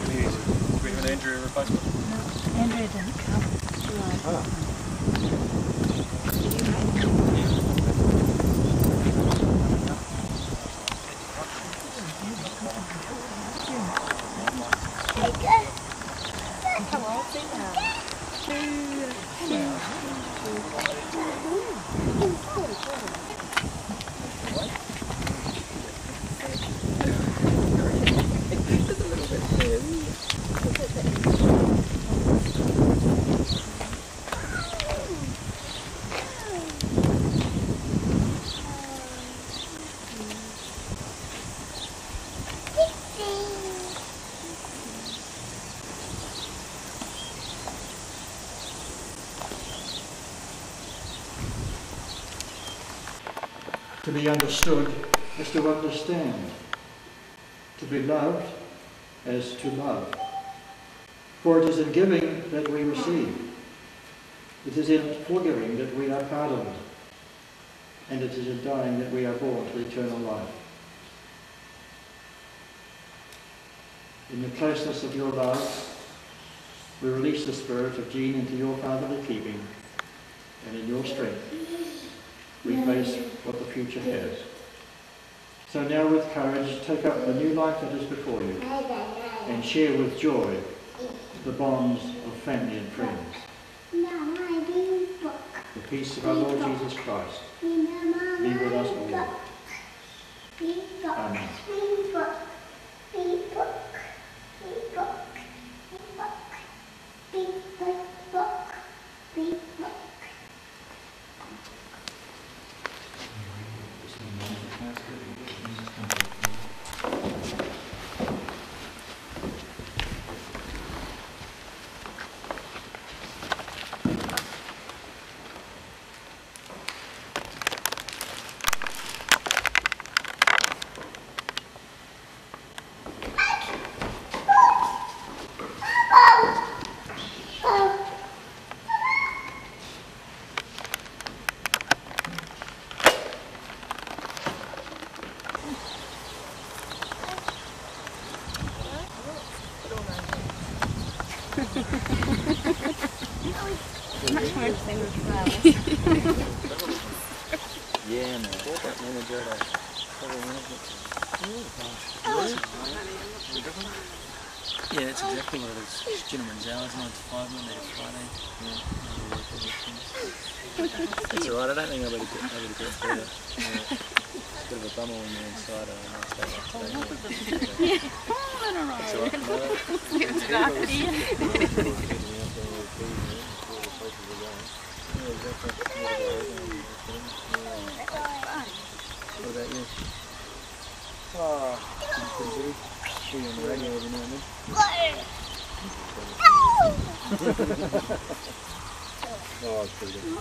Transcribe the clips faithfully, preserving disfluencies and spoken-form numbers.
really easy. Do we have an Andrea replacement? No, Andrea didn't come. Right. Ah. Come on, sit down. Just a little bit thin. To be understood is to understand. To be loved as to love. For it is in giving that we receive. It is in forgiving that we are pardoned. And it is in dying that we are born to eternal life. In the closeness of your love, we release the spirit of Jean into your fatherly keeping, and in your strength we face what the future has. So now with courage, take up the new life that is before you and share with joy the bonds of family and friends. The peace of our Lord Jesus Christ be with us all. Amen. Much more interesting with flowers. Yeah, man. Manager, yeah, that's exactly what it is. It's gentleman's hours, nine to five, Monday to Friday. Yeah. It's alright, I don't think I'll be able to get better. Yeah. Bit of a bummer when you're inside. Yeah, it's alright. What about you? Oh, pretty good. See you on the radio every now and then. Oh, it's pretty good.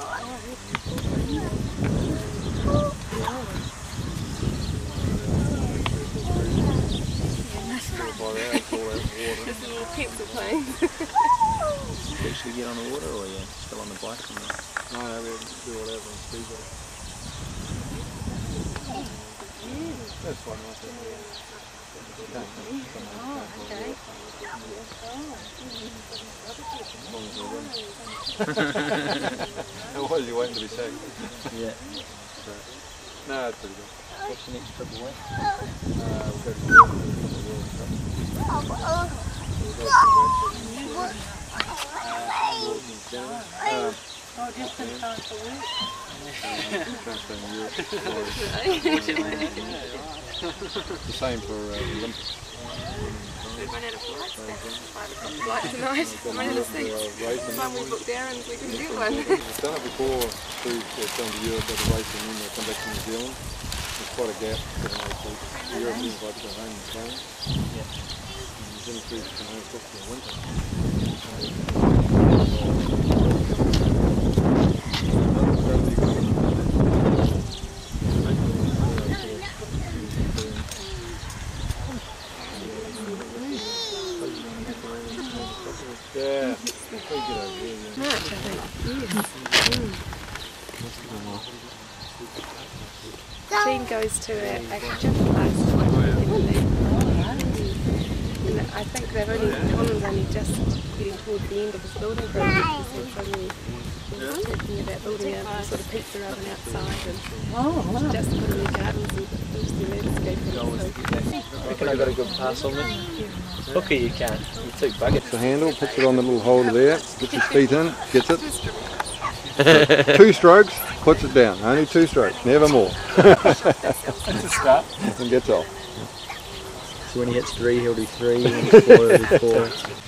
Just a little pencil plane. Actually get on the water, or are you still on the bike? No, no, we do whatever on speedboat. That's fun, I think. Oh, okay. How was you waiting to be sacked? Yeah. So, no, it's pretty good. What's the next trip away? Uh, we'll go to Europe. We'll go to Europe. Oh, just in time for work. The same for uh, Olympics. We've run out of flights. five o'clock flight tonight. I'm running out of seats. By the time we booked errands, we couldn't get one. We've done it before, through uh, going to Europe, go to racing, and then come back to New Zealand. There's quite a gap. The Europeans like to go home in Spain. Yeah. And New Zealand crews come home for the winter. Yeah, pretty good idea. No, I think yes. Jean goes to a, a gym class. mean, I think they've only, Colin's only just getting towards the end of his building project. He said suddenly he was talking about building a sort of pizza oven outside and Oh, wow. just putting the gardens and just the landscaping. So, I reckon I got a good pass on them. Hooker you can. You took buckets. The handle, puts it on the little holder there, gets his feet in, gets it. Two strokes, puts it down. Only two strokes, never more. That's a start. And gets off. So when he hits three, he'll do three. When he hits four, he'll do four.